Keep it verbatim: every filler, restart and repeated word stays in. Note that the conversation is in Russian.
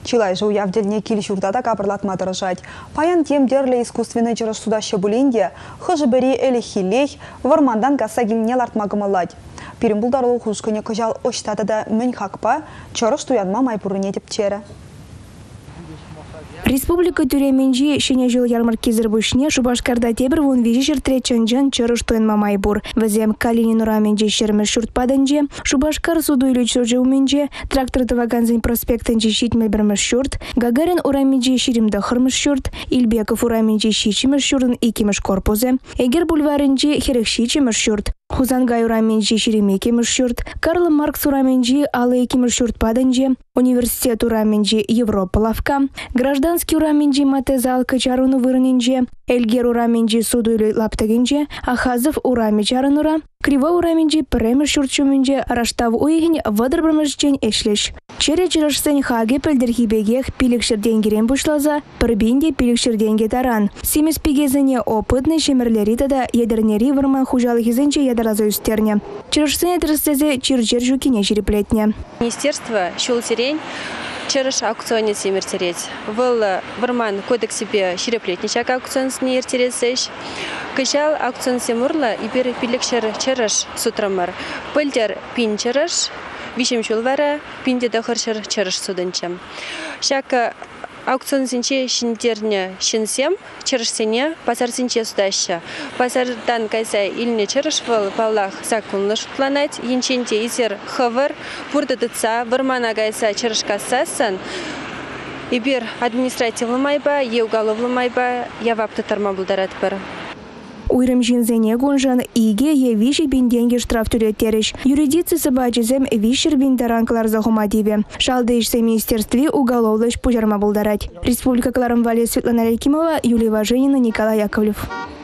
Чилай же уявдельне килищуртата капырлатма тырышать. Паян тем дерле искусственный чырыш судаща булинде, хыжы бери эле хилей, вармандан каса гилне лартмагымалать. Пирімбулдарлы хушкыне кыжал оштады да мөн хакпа, чырыш туянма майпурыне тепчері. Республика Тюременджи шене жыл ярмарки зырбышне Шубашкарда тебір вон вежі жыртреченжен чырыш туянма майбур. Вазем Калинин ураменджи шермеш шуртпаденже, Шубашкар суду или чужы уменже, трактор Таваганзин проспектенже щитмел бермеш шурт, Гагарин ураменджи ширимда хырмеш шурт, Ильбеков ураменджи щичимеш шурын икимеш корпузе, Эгер бульваренджи херек щичимеш шурт. Хузангай ураменджи ширемекимеш шурт, Карл Маркс ураменджи алы икимеш шурт паденже, Университет ураменджи Европа лавка, Гражданский ураменджи матезал качаруну вырненже, Эльгер ураменджи суду или лаптагенже, Ахазов урамечарынура, Криво ураменджи премеш шуртчуменже, Раштав уйгень вадырбрамешчен эшлеш. Чере чырышсен хаге пельдерхибегех пилекшер денгерен бушлаза, пырбинде пилекшер денге таран. Симес пигезене опытный шемерлерита да ядернери варман хужалыхизенче ядраза үстерне. Чырышсене трыстезе чирчер жукине череплетне. Министерство щелтерень чырыш аукционе семертереть. Выл варман кодексипе череплетничак аукционсне ертересеш. Кышал аукцион семурла и пер пилекшер чырыш сутрамар. Пыльдер пин чырыш, вишем чулвара, пинде дохаршер чырыш суденчем. Шак аукцион синче шинтерне шинсем, чырыш сене, пасар синче судаща. Пасардан кайса ильне чырыш выл паллах сакулныш планать, янченте изер хавар, пурда дыца, вармана кайса чырыш кассасан, и бир административлы майба, еугаловлы майба, явапты тарма булдарат бір. Уйрым жинзене гунжан иге е виши бинденге штраф тюреттереш. Юридицы собачизем вишер биндаранклар захумадиве. Шалды ишсе министерстве уголовлыш пужарма булдарать. Республика Кларам Вале Светлана Рекимова, Юлия Важенина, Николай Яковлев.